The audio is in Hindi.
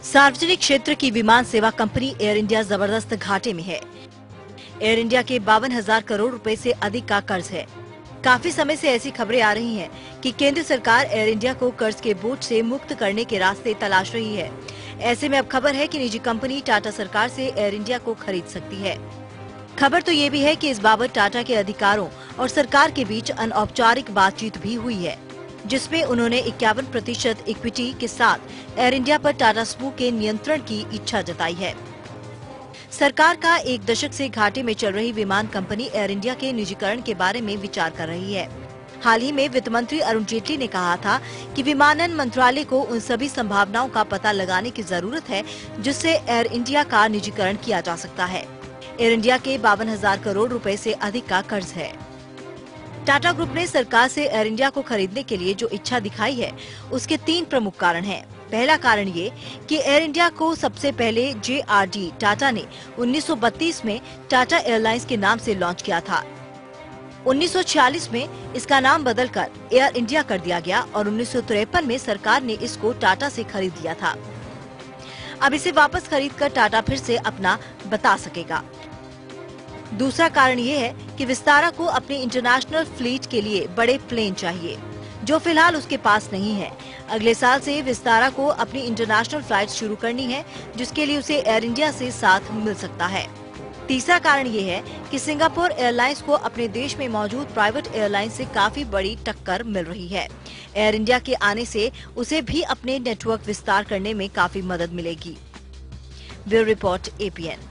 सार्वजनिक क्षेत्र की विमान सेवा कंपनी एयर इंडिया जबरदस्त घाटे में है। एयर इंडिया के 52,000 करोड़ रुपए से अधिक का कर्ज है। काफी समय से ऐसी खबरें आ रही हैं कि केंद्र सरकार एयर इंडिया को कर्ज के बोझ से मुक्त करने के रास्ते तलाश रही है। ऐसे में अब खबर है कि निजी कंपनी टाटा सरकार से एयर इंडिया को खरीद सकती है। खबर तो ये भी है कि इस बाबत टाटा के अधिकारों और सरकार के बीच अनौपचारिक बातचीत भी हुई है, जिसमें उन्होंने 51% इक्विटी के साथ एयर इंडिया पर टाटा स्मूह के नियंत्रण की इच्छा जताई है। सरकार का एक दशक से घाटे में चल रही विमान कंपनी एयर इंडिया के निजीकरण के बारे में विचार कर रही है। हाल ही में वित्त मंत्री अरुण जेटली ने कहा था कि विमानन मंत्रालय को उन सभी संभावनाओं का पता लगाने की जरूरत है जिससे एयर इंडिया का निजीकरण किया जा सकता है। एयर इंडिया के 52,000 करोड़ रुपए से अधिक का कर्ज है। टाटा ग्रुप ने सरकार से एयर इंडिया को खरीदने के लिए जो इच्छा दिखाई है, उसके 3 प्रमुख कारण हैं। पहला कारण ये कि एयर इंडिया को सबसे पहले JRD टाटा ने 1932 में टाटा एयरलाइंस के नाम से लॉन्च किया था। 1946 में इसका नाम बदलकर एयर इंडिया कर दिया गया और 1953 में सरकार ने इसको टाटा से खरीद लिया था। अब इसे वापस खरीदकर टाटा फिर से अपना बता सकेगा। दूसरा कारण ये है कि विस्तारा को अपनी इंटरनेशनल फ्लीट के लिए बड़े प्लेन चाहिए, जो फिलहाल उसके पास नहीं है। अगले साल से विस्तारा को अपनी इंटरनेशनल फ्लाइट शुरू करनी है, जिसके लिए उसे एयर इंडिया से साथ मिल सकता है। तीसरा कारण ये है कि सिंगापुर एयरलाइंस को अपने देश में मौजूद प्राइवेट एयरलाइन से काफी बड़ी टक्कर मिल रही है। एयर इंडिया के आने से उसे भी अपने नेटवर्क विस्तार करने में काफी मदद मिलेगी। Bureau report APN।